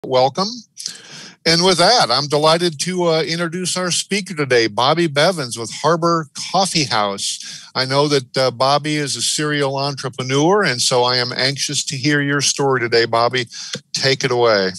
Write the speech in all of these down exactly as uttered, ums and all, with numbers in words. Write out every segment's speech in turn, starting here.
Welcome. And with that, I'm delighted to uh, introduce our speaker today, Bobby Bevins with Harbor Coffeehouse. I know that uh, Bobby is a serial entrepreneur, and so I am anxious to hear your story today, Bobby. Take it away.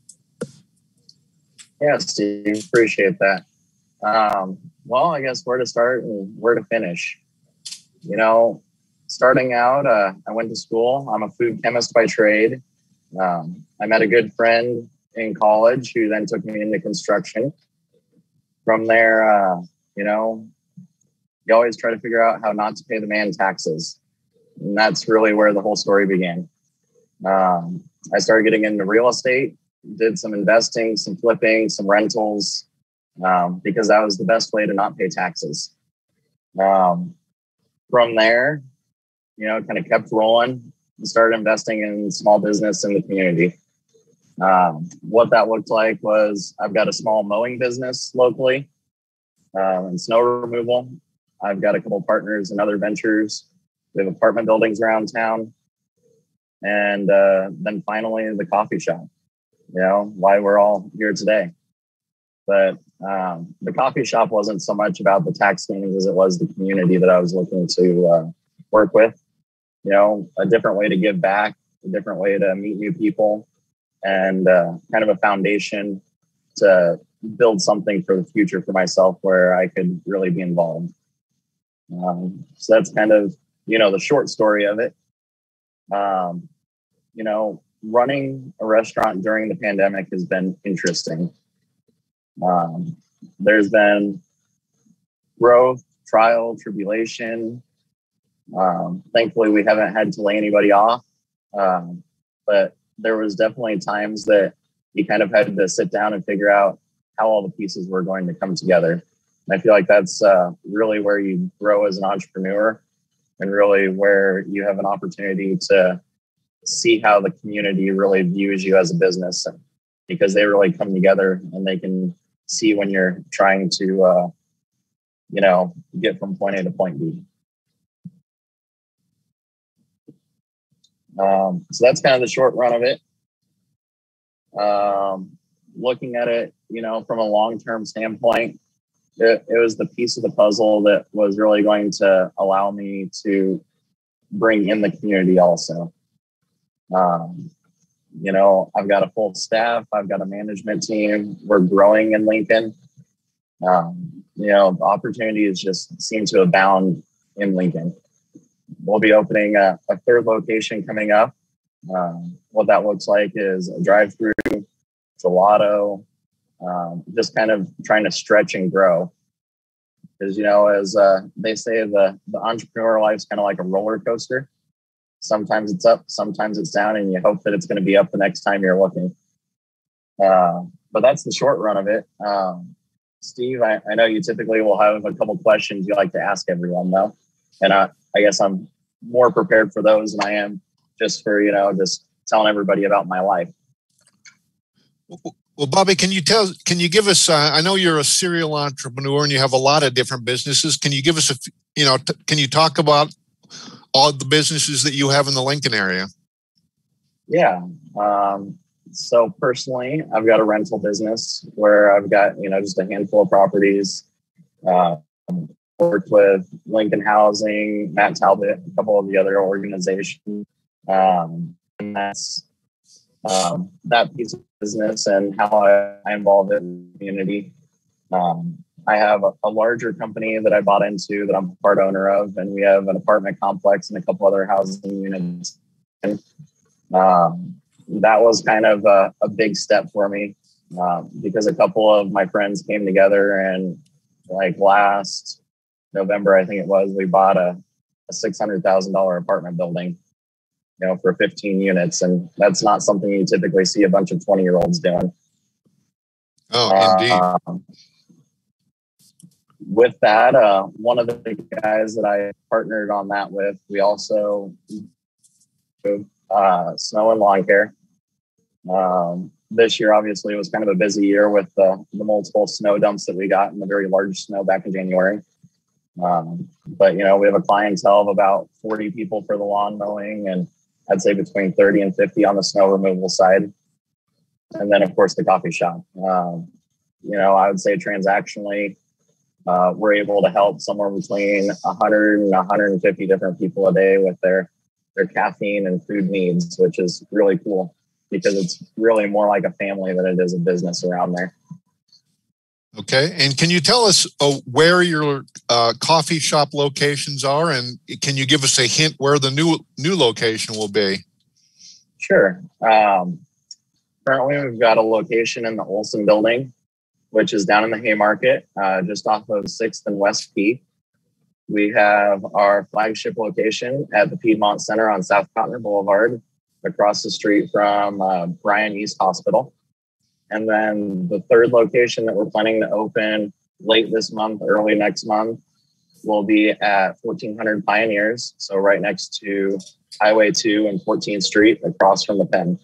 Yeah, Steve, appreciate that. Um, well, I guess where to start and where to finish. You know, starting out, uh, I went to school. I'm a food chemist by trade. Um, I met a good friend in college who then took me into construction. From there, uh, you know, you always try to figure out how not to pay the man taxes. And that's really where the whole story began. Um, I started getting into real estate, did some investing, some flipping, some rentals, um, because that was the best way to not pay taxes. Um, from there, you know, kind of kept rolling and started investing in small business in the community. Um, what that looked like was I've got a small mowing business locally um, and snow removal. I've got a couple partners in other ventures. We have apartment buildings around town. And uh, then finally the coffee shop, you know, why we're all here today. But um, the coffee shop wasn't so much about the tax gains as it was the community that I was looking to uh, work with. You know, a different way to give back, a different way to meet new people, and uh, kind of a foundation to build something for the future for myself where I could really be involved. Um, so that's kind of, you know, the short story of it. Um, you know, running a restaurant during the pandemic has been interesting. Um, there's been growth, trial, tribulation. Um, thankfully, we haven't had to lay anybody off. Um, but there was definitely times that you kind of had to sit down and figure out how all the pieces were going to come together. And I feel like that's uh, really where you grow as an entrepreneur and really where you have an opportunity to see how the community really views you as a business, because they really come together and they can see when you're trying to, uh, you know, get from point A to point B. Um, so that's kind of the short run of it. Um, looking at it, you know, from a long-term standpoint, it, it was the piece of the puzzle that was really going to allow me to bring in the community also. Um, you know, I've got a full staff. I've got a management team. We're growing in Lincoln. Um, you know, the opportunities just seem to abound in Lincoln. We'll be opening a, a third location coming up. Um, what that looks like is a drive-through, gelato, um, just kind of trying to stretch and grow. Because, you know, as uh, they say, the, the entrepreneur life is kind of like a roller coaster. Sometimes it's up, sometimes it's down, and you hope that it's going to be up the next time you're looking. Uh, but that's the short run of it. Um, Steve, I, I know you typically will have a couple questions you like to ask everyone, though. And I, I guess I'm more prepared for those than I am just for, you know, just telling everybody about my life. Well, Bobby, can you tell, can you give us, uh, I know you're a serial entrepreneur and you have a lot of different businesses. Can you give us a, you know, t- can you talk about all the businesses that you have in the Lincoln area? Yeah. Um, so personally, I've got a rental business where I've got, you know, just a handful of properties. Uh, worked with Lincoln Housing, Matt Talbot, a couple of the other organizations. Um, and that's um, that piece of business and how I, I involve in the community. Um, I have a, a larger company that I bought into that I'm part owner of, and we have an apartment complex and a couple other housing units. And, um, that was kind of a, a big step for me um, because a couple of my friends came together, and like last November, I think it was, we bought a, a six hundred thousand dollars apartment building, you know, for fifteen units. And that's not something you typically see a bunch of twenty year olds doing. Oh, indeed. Um, with that, uh, one of the guys that I partnered on that with, we also do uh, snow and lawn care. Um, this year, obviously, it was kind of a busy year with the, the multiple snow dumps that we got and the very large snow back in January. Um, but, you know, we have a clientele of about forty people for the lawn mowing, and I'd say between thirty and fifty on the snow removal side. and then of course the coffee shop. Um, you know, I would say transactionally, uh, we're able to help somewhere between one hundred and one hundred fifty different people a day with their their caffeine and food needs, which is really cool because it's really more like a family than it is a business around there. Okay. And can you tell us uh, where your uh, coffee shop locations are? And can you give us a hint where the new new location will be? Sure. Um, currently, we've got a location in the Olson building, which is down in the Haymarket, uh, just off of sixth and West P. We have our flagship location at the Piedmont Center on South Cotner Boulevard, across the street from uh, Bryan East Hospital. And then the third location that we're planning to open late this month, early next month, will be at fourteen hundred Pioneers. So right next to Highway two and fourteenth Street, across from the Penn.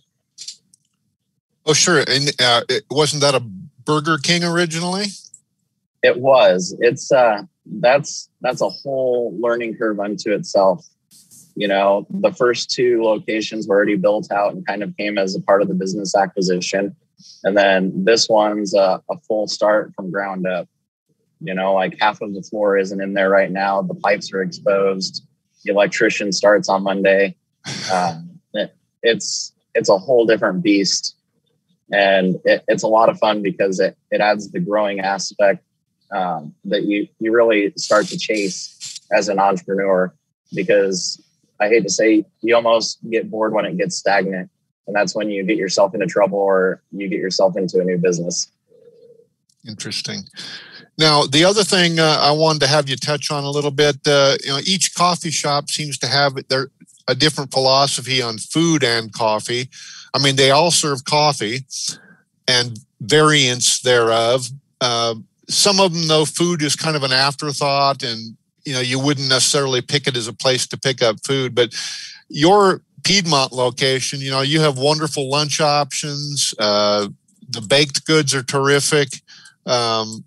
Oh, sure. And uh, it, wasn't that a Burger King originally? It was. It's uh, that's that's a whole learning curve unto itself. You know, the first two locations were already built out and kind of came as a part of the business acquisition. And then this one's a, a full start from ground up. You know, like half of the floor isn't in there right now. The pipes are exposed. The electrician starts on Monday. Um, it, it's it's a whole different beast. And it, it's a lot of fun because it, it adds the growing aspect um, that you, you really start to chase as an entrepreneur. Because I hate to say, you almost get bored when it gets stagnant. And that's when you get yourself into trouble or you get yourself into a new business. Interesting. Now, the other thing uh, I wanted to have you touch on a little bit, uh, you know, each coffee shop seems to have their a different philosophy on food and coffee. I mean, they all serve coffee and variants thereof. Uh, some of them, though, food is kind of an afterthought, and you know, you wouldn't necessarily pick it as a place to pick up food. But your Piedmont location, you know, you have wonderful lunch options. Uh, the baked goods are terrific. Um,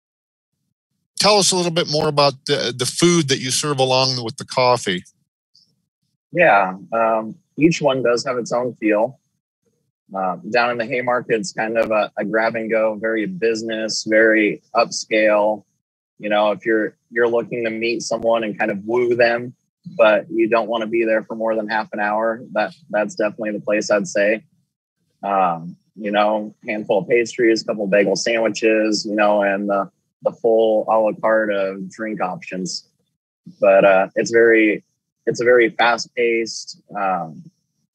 tell us a little bit more about the, the food that you serve along with the coffee. Yeah, um, each one does have its own feel. Uh, down in the Haymarket, it's kind of a, a grab and go, very business, very upscale. You know, if you're you're looking to meet someone and kind of woo them, but you don't want to be there for more than half an hour, that that's definitely the place I'd say. Um, you know, handful of pastries, a couple of bagel sandwiches, you know, and the, the full a la carte of drink options. But uh, it's very, it's a very fast paced, um,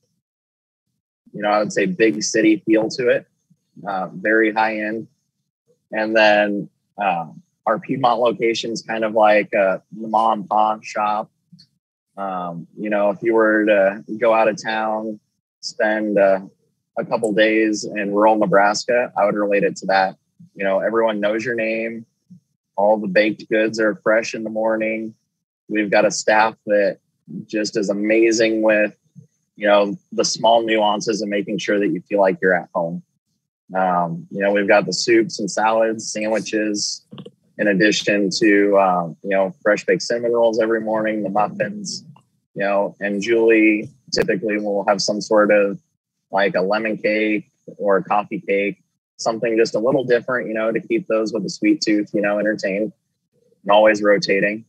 you know, I would say big city feel to it, uh, very high end. And then uh, our Piedmont location is kind of like a mom and pop shop. Um, you know, if you were to go out of town, spend uh, a couple days in rural Nebraska, I would relate it to that. You know, everyone knows your name. All the baked goods are fresh in the morning. We've got a staff that just is amazing with, you know, the small nuances and making sure that you feel like you're at home. Um, you know, we've got the soups and salads, sandwiches, in addition to, um, you know, fresh baked cinnamon rolls every morning, the muffins, you know, and Julie typically will have some sort of like a lemon cake or a coffee cake, something just a little different, you know, to keep those with a sweet tooth, you know, entertained and always rotating.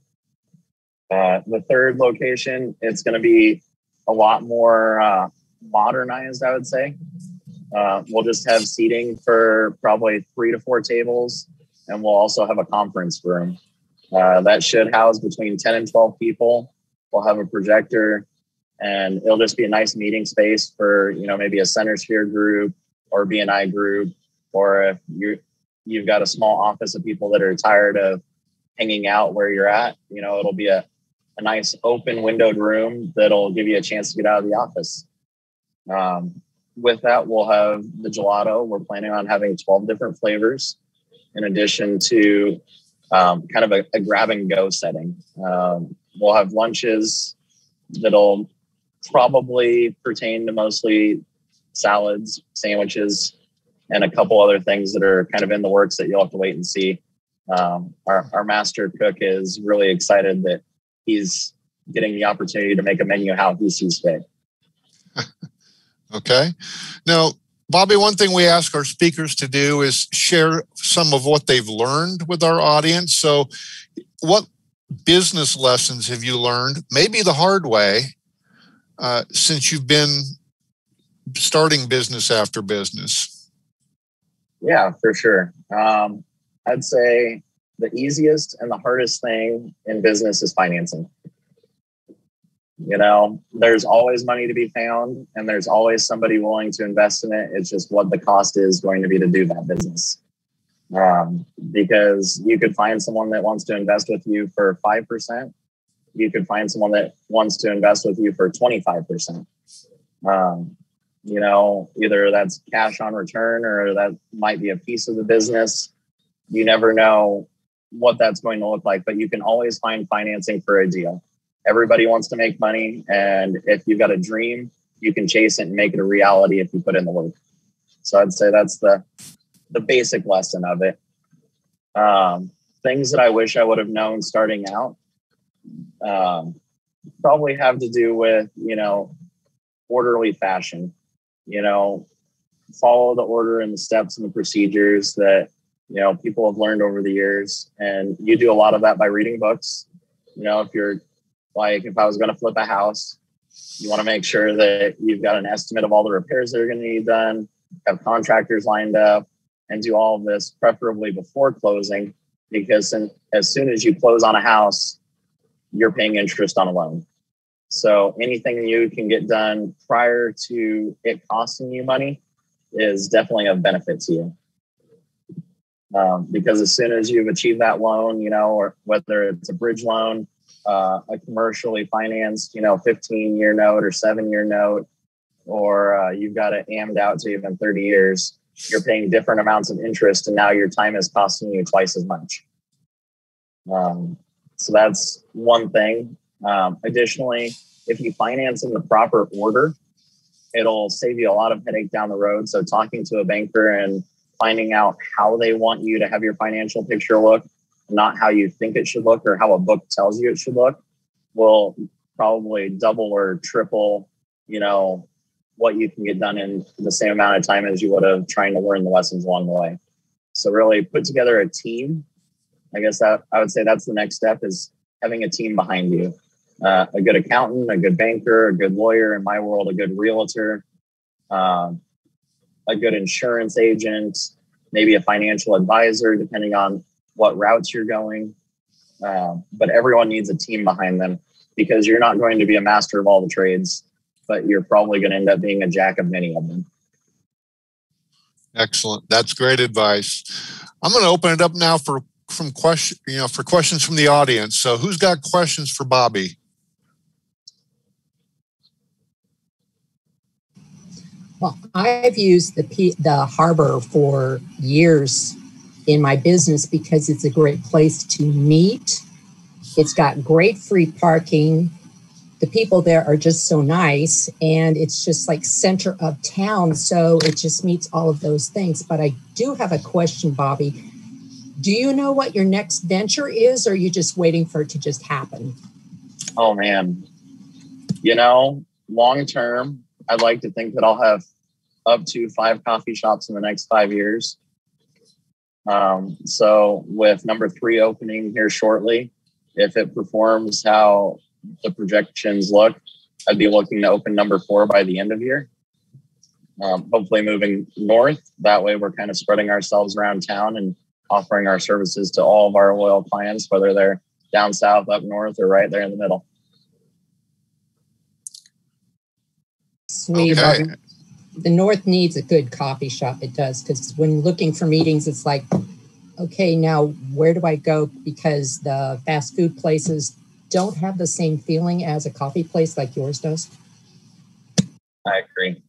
Uh, the third location, it's going to be a lot more uh, modernized, I would say. Uh, we'll just have seating for probably three to four tables. And we'll also have a conference room. Uh, that should house between ten and twelve people. We'll have a projector, and it'll just be a nice meeting space for, you know, maybe a center sphere group or B and I group, or if you you've got a small office of people that are tired of hanging out where you're at, you know, it'll be a, a nice open windowed room that'll give you a chance to get out of the office. Um, with that, we'll have the gelato. We're planning on having twelve different flavors, in addition to um, kind of a, a grab and go setting. Um, we'll have lunches that'll probably pertain to mostly salads, sandwiches, and a couple other things that are kind of in the works that you'll have to wait and see. Um, our, our master cook is really excited that he's getting the opportunity to make a menu how he sees fit. Okay. Now, Bobby, one thing we ask our speakers to do is share some of what they've learned with our audience. So what business lessons have you learned, maybe the hard way, uh, since you've been starting business after business? Yeah, for sure. Um, I'd say the easiest and the hardest thing in business is financing. You know, there's always money to be found and there's always somebody willing to invest in it. It's just what the cost is going to be to do that business. Um, because you could find someone that wants to invest with you for five percent. You could find someone that wants to invest with you for twenty-five percent. Um, you know, either that's cash on return or that might be a piece of the business. You never know what that's going to look like, but you can always find financing for a deal. Everybody wants to make money. And if you've got a dream, you can chase it and make it a reality if you put in the work. So I'd say that's the, the basic lesson of it. Um, things that I wish I would have known starting out um, probably have to do with, you know, orderly fashion. You know, follow the order and the steps and the procedures that, you know, people have learned over the years. And you do a lot of that by reading books. You know, if you're like, if I was going to flip a house, you want to make sure that you've got an estimate of all the repairs that are going to need done, have contractors lined up, and do all of this preferably before closing, because in, as soon as you close on a house, you're paying interest on a loan. So anything you can get done prior to it costing you money is definitely of benefit to you. Um, because as soon as you've achieved that loan, you know, or whether it's a bridge loan, uh, a commercially financed, you know, fifteen year note or seven year note, or uh, you've got it ammed out to even thirty years, you're paying different amounts of interest. And now your time is costing you twice as much. Um, so that's one thing. Um, additionally, if you finance in the proper order, it'll save you a lot of headache down the road. So talking to a banker and finding out how they want you to have your financial picture look, not how you think it should look or how a book tells you it should look, will probably double or triple, you know, what you can get done in the same amount of time as you would have trying to learn the lessons along the way. So really put together a team. I guess that I would say that's the next step, is having a team behind you. Uh, a good accountant, a good banker, a good lawyer, in my world, a good realtor, uh, a good insurance agent, maybe a financial advisor, depending on what routes you're going. Uh, but everyone needs a team behind them, because you're not going to be a master of all the trades, but you're probably going to end up being a jack of many of them. Excellent. That's great advice. I'm going to open it up now for from question, you know, for questions from the audience. So who's got questions for Bobby? Well, I've used the P, the Harbor for years in my business because it's a great place to meet. It's got great free parking. The people there are just so nice, and it's just like center of town. So it just meets all of those things. But I do have a question, Bobby. Do you know what your next venture is, or are you just waiting for it to just happen? Oh, man. You know, long term, I'd like to think that I'll have up to five coffee shops in the next five years. Um, so with number three opening here shortly, if it performs how the projections look, I'd be looking to open number four by the end of the year. Um, hopefully moving north. That way we're kind of spreading ourselves around town and offering our services to all of our loyal clients, whether they're down south, up north, or right there in the middle. Sweet. Okay. Bobby. The North needs a good coffee shop. It does, because when looking for meetings, it's like, okay, now where do I go? Because the fast food places don't have the same feeling as a coffee place like yours does. I agree.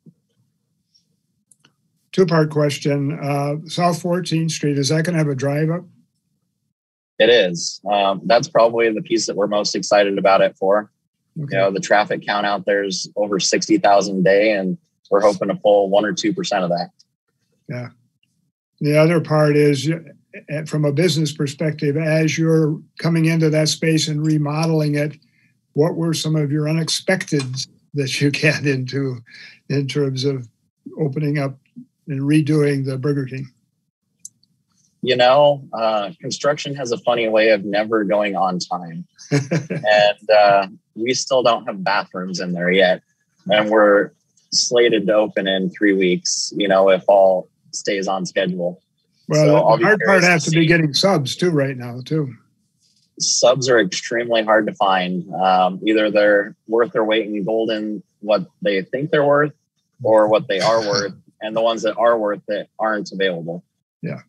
Two-part question. Uh, South fourteenth Street, is that going to have a drive-up? It is. Um, that's probably the piece that we're most excited about it for. Okay. You know, the traffic count out there is over sixty thousand a day, and we're hoping to pull one or two percent of that. Yeah. The other part is, from a business perspective, as you're coming into that space and remodeling it, what were some of your unexpected that you get into in terms of opening up in redoing the Burger King? You know, uh, construction has a funny way of never going on time. and uh, we still don't have bathrooms in there yet. And we're slated to open in three weeks, you know, if all stays on schedule. Well, so the hard part has to, to be getting subs too right now, too. Subs are extremely hard to find. Um, either they're worth their weight in gold in what they think they're worth or what they are worth. And the ones that are worth it aren't available. Yeah.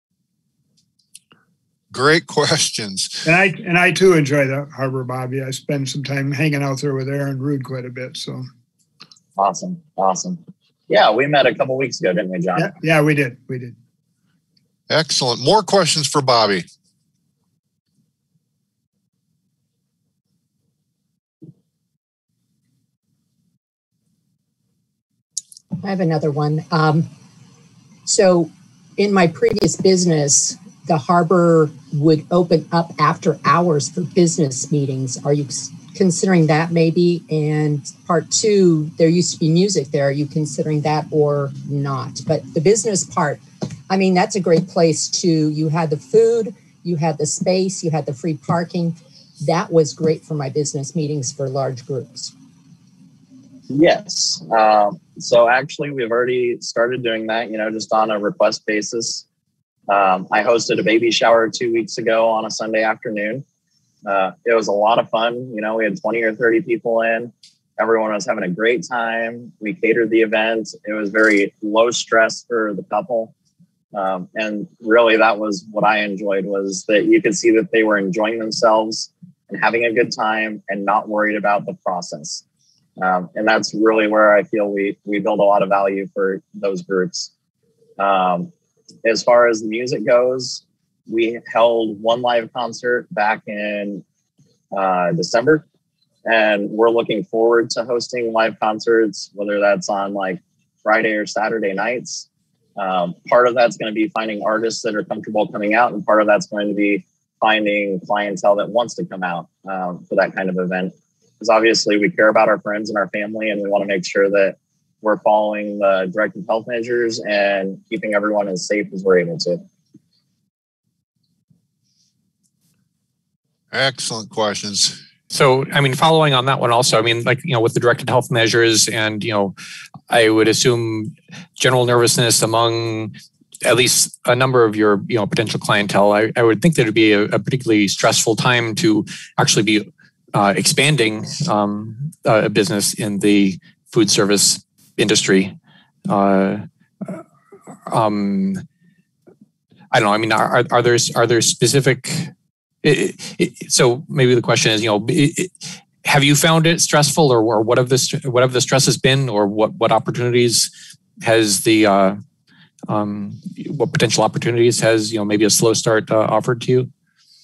Great questions. And I and I too enjoy the Harbor, Bobby. I spend some time hanging out there with Aaron Rude quite a bit. So awesome, awesome. Yeah, we met a couple weeks ago, didn't we, John? Yeah, yeah, we did, we did. Excellent. More questions for Bobby. I have another one. Um, so, in my previous business, the Harbor would open up after hours for business meetings. Are you considering that maybe? And part two, there used to be music there. Are you considering that or not? But the business part, I mean, that's a great place to, you had the food, you had the space, you had the free parking. That was great for my business meetings for large groups. Yes. Um, so actually, we've already started doing that, you know, just on a request basis. Um, I hosted a baby shower two weeks ago on a Sunday afternoon. Uh, it was a lot of fun. You know, we had twenty or thirty people in. Everyone was having a great time. We catered the event. It was very low stress for the couple. Um, and really, that was what I enjoyed, was that you could see that they were enjoying themselves and having a good time and not worried about the process. Um, and that's really where I feel we we build a lot of value for those groups. Um, As far as the music goes, we held one live concert back in uh, December, and we're looking forward to hosting live concerts, whether that's on like Friday or Saturday nights. Um, part of that's going to be finding artists that are comfortable coming out, and part of that's going to be finding clientele that wants to come out um, for that kind of event. Because obviously we care about our friends and our family, and we want to make sure that we're following the directive health measures and keeping everyone as safe as we're able to. Excellent questions. So, I mean, following on that one also, I mean, like, you know, with the directed health measures and, you know, I would assume general nervousness among at least a number of your, you know, potential clientele, I, I would think that it'd be a, a particularly stressful time to actually be uh, expanding um, a business in the food service industry. Uh, um, I don't know. I mean, are, are there are there specific? It, it, so maybe the question is, you know, it, it, have you found it stressful, or, or what have the what have the stress has been, or what what opportunities has the uh, um, what potential opportunities has, you know, maybe a slow start uh, offered to you?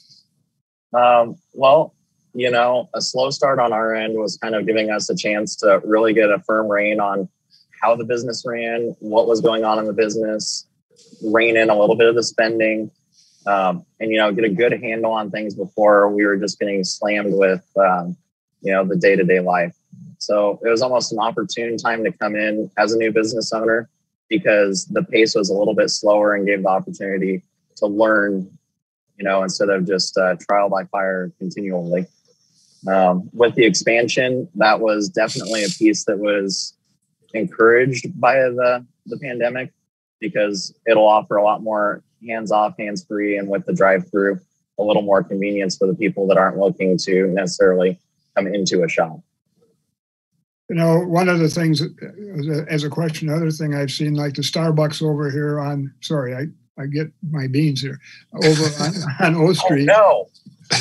Um, well, you know, a slow start on our end was kind of giving us a chance to really get a firm rein on how the business ran, what was going on in the business, rein in a little bit of the spending, um, and, you know, get a good handle on things before we were just getting slammed with, um, you know, the day-to-day life. So it was almost an opportune time to come in as a new business owner, because the pace was a little bit slower and gave the opportunity to learn, you know, instead of just uh, trial by fire continually. Um, with the expansion, that was definitely a piece that was encouraged by the, the pandemic, because it'll offer a lot more hands-off, hands-free, and with the drive-through, a little more convenience for the people that aren't looking to necessarily come into a shop. You know, one of the things, as a, as a question, another thing I've seen, like the Starbucks over here on, sorry, I, I get my beans here, over on, on O Street. Oh, no.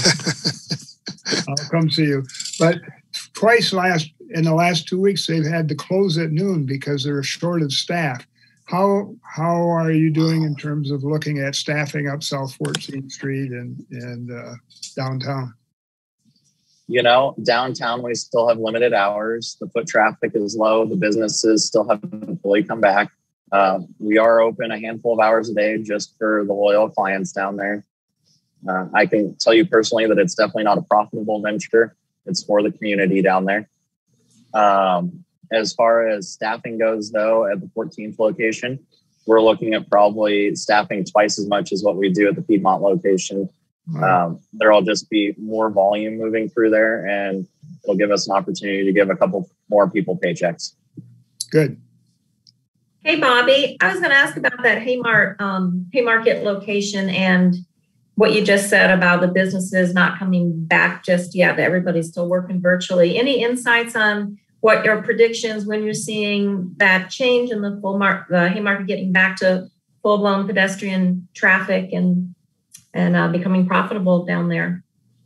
I'll come see you. But twice last, in the last two weeks, they've had to close at noon because they're short of staff. How how are you doing in terms of looking at staffing up South fourteenth Street and, and uh, downtown? You know, downtown, we still have limited hours. The foot traffic is low. The businesses still haven't fully come back. Uh, we are open a handful of hours a day just for the loyal clients down there. Uh, I can tell you personally that it's definitely not a profitable venture. It's for the community down there. Um, as far as staffing goes, though, at the fourteenth location, we're looking at probably staffing twice as much as what we do at the Piedmont location. Um, there'll just be more volume moving through there, and it'll give us an opportunity to give a couple more people paychecks. Good. Hey, Bobby, I was going to ask about that Haymart, um, Haymarket location and what you just said about the businesses not coming back just yet, that everybody's still working virtually. Any insights on what your predictions when you're seeing that change in the full mar- the Haymarket getting back to full-blown pedestrian traffic and and uh, becoming profitable down there?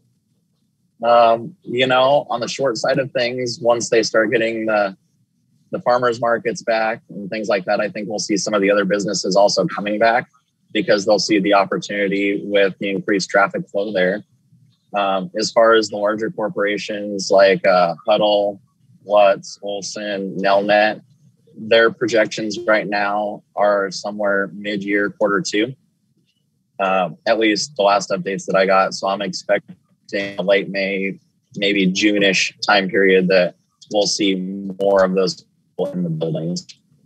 Um, you know, on the short side of things, once they start getting the the farmers markets back and things like that, I think we'll see some of the other businesses also coming back because they'll see the opportunity with the increased traffic flow there. Um, as far as the larger corporations like uh, Huddle, Lutz, Olson, Nelnet, their projections right now are somewhere mid-year, quarter two, uh, at least the last updates that I got. So I'm expecting a late May, maybe June-ish time period that we'll see more of those people in the buildings.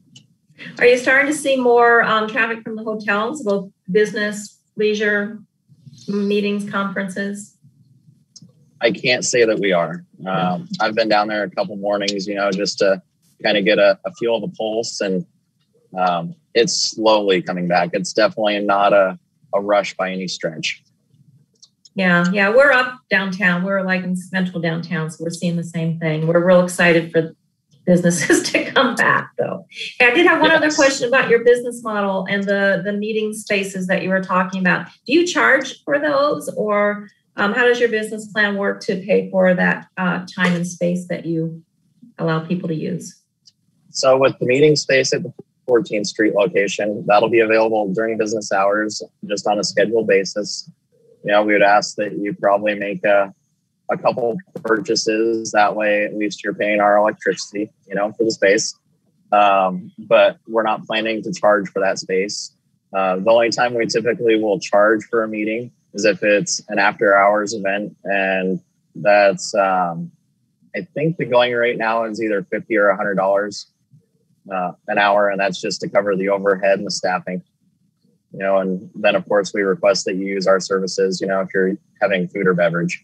Are you starting to see more um, traffic from the hotels, both business, leisure, meetings, conferences? I can't say that we are. Um, I've been down there a couple mornings, you know, just to kind of get a, a feel of the pulse, and um, it's slowly coming back. It's definitely not a, a rush by any stretch. Yeah, yeah, we're up downtown. We're like in central downtown, so we're seeing the same thing. We're real excited for businesses to come back, though. Hey, I did have one yes. other question about your business model and the, the meeting spaces that you were talking about. Do you charge for those, or um, how does your business plan work to pay for that uh, time and space that you allow people to use? So with the meeting space at the fourteenth Street location, that'll be available during business hours, just on a scheduled basis. You know, we would ask that you probably make a, a couple purchases. That way, at least you're paying our electricity, you know, for the space. Um, but we're not planning to charge for that space. Uh, the only time we typically will charge for a meeting is if it's an after hours event. And that's, um, I think the going rate now is either fifty or one hundred dollars uh, an hour. And that's just to cover the overhead and the staffing. You know, and then of course we request that you use our services, you know, if you're having food or beverage.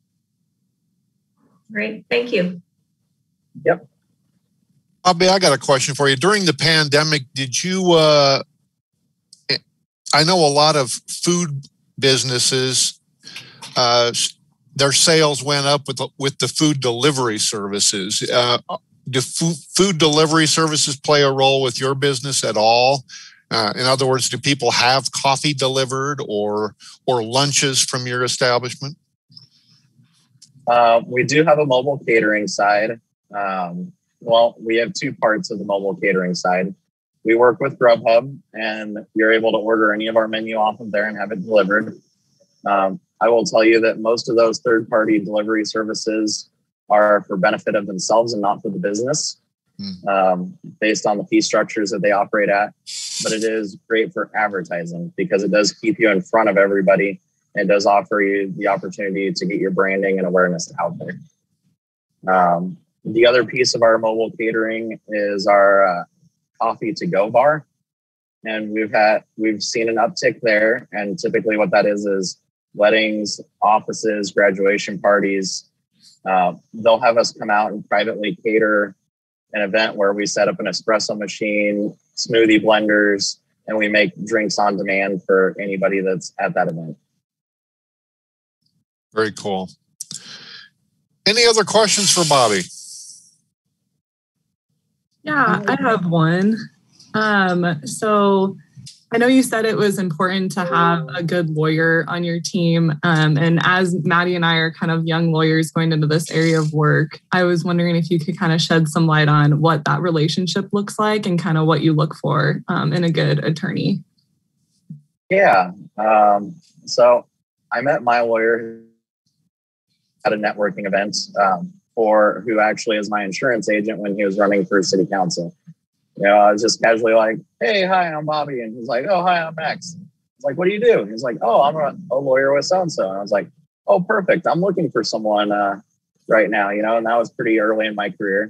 Great. Thank you. Yep. Bobby, I got a question for you. During the pandemic, did you, uh, I know a lot of food businesses, uh, their sales went up with the, with the food delivery services. Uh, do food, food delivery services play a role with your business at all? Uh, in other words, do people have coffee delivered or or lunches from your establishment? Uh, we do have a mobile catering side. Um, well, we have two parts of the mobile catering side. We work with Grubhub, and you're able to order any of our menu off of there and have it delivered. Um, I will tell you that most of those third-party delivery services are for benefit of themselves and not for the business. Um, based on the fee structures that they operate at. But it is great for advertising because it does keep you in front of everybody. And it does offer you the opportunity to get your branding and awareness out there. Um, the other piece of our mobile catering is our uh, coffee to go bar. And we've had, we've seen an uptick there. And typically what that is, is weddings, offices, graduation parties. Uh, they'll have us come out and privately cater an event where we set up an espresso machine, smoothie blenders, and we make drinks on demand for anybody that's at that event. Very cool. Any other questions for Bobby? Yeah, I have one. Um, so I know you said it was important to have a good lawyer on your team. Um, and as Maddie and I are kind of young lawyers going into this area of work, I was wondering if you could kind of shed some light on what that relationship looks like and kind of what you look for um, in a good attorney. Yeah. Um, so I met my lawyer at a networking event um, for who actually is my insurance agent when he was running for city council. You know, I was just casually like, hey, hi, I'm Bobby. And he's like, oh, hi, I'm Max. I was like, what do you do? And he's like, oh, I'm a, a lawyer with so-and-so. And I was like, oh, perfect. I'm looking for someone uh, right now, you know, and that was pretty early in my career.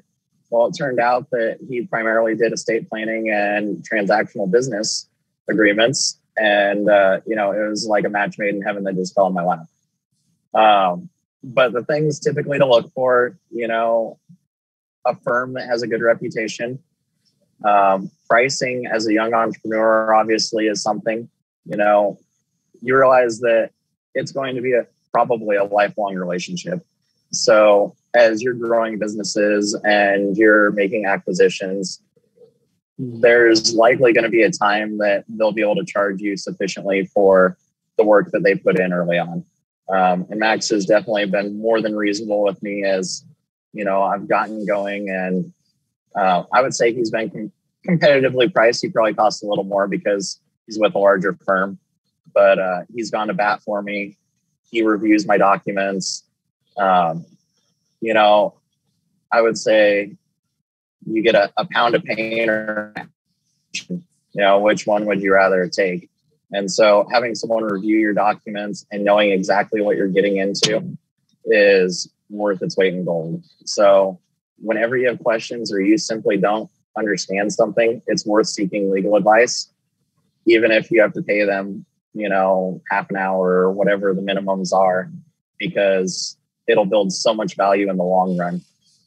well, it turned out that he primarily did estate planning and transactional business agreements. And, uh, you know, it was like a match made in heaven that just fell in my lap. Um, but the things typically to look for, you know, a firm that has a good reputation. Um, pricing as a young entrepreneur obviously is something, you know, you realize that it's going to be a probably a lifelong relationship. So as you're growing businesses and you're making acquisitions, there's likely going to be a time that they'll be able to charge you sufficiently for the work that they put in early on. Um, and Max has definitely been more than reasonable with me as, you know, I've gotten going, and uh, I would say he's been com- competitively priced. He probably costs a little more because he's with a larger firm, but uh, he's gone to bat for me. He reviews my documents. Um, you know, I would say you get a, a pound of pain, or, you know, which one would you rather take? And so having someone review your documents and knowing exactly what you're getting into is worth its weight in gold. So whenever you have questions or you simply don't understand something, it's worth seeking legal advice, even if you have to pay them, you know, half an hour or whatever the minimums are, because it'll build so much value in the long run.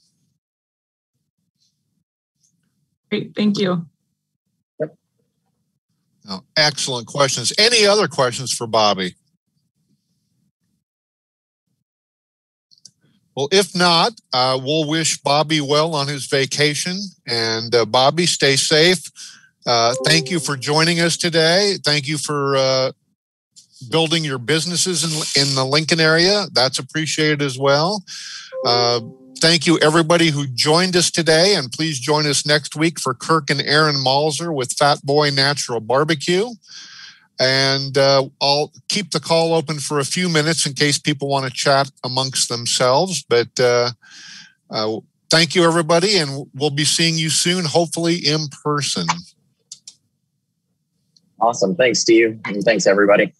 Great, thank you. Yep. Oh, excellent questions. Any other questions for Bobby? Well, if not, uh, we'll wish Bobby well on his vacation. And uh, Bobby, stay safe. Uh, thank you for joining us today. Thank you for uh, building your businesses in, in the Lincoln area. That's appreciated as well. Uh, thank you, everybody who joined us today. And please join us next week for Kirk and Aaron Malzer with Fat Boy Natural Barbecue. And uh, I'll keep the call open for a few minutes in case people want to chat amongst themselves. But uh, uh, thank you, everybody. And we'll be seeing you soon, hopefully in person. Awesome. Thanks, Steve. And thanks, everybody.